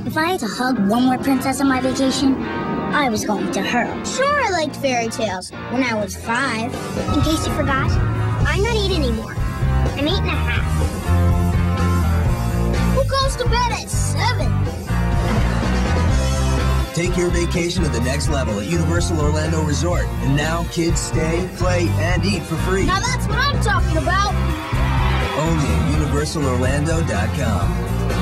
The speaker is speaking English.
If I had to hug one more princess on my vacation, I was going to her. Sure, I liked fairy tales when I was 5. In case you forgot, I'm not 8 anymore. I'm 8.5. Who goes to bed at 7? Take your vacation to the next level at Universal Orlando Resort. And now, kids stay, play, and eat for free. Now that's what I'm talking about. Only at UniversalOrlando.com.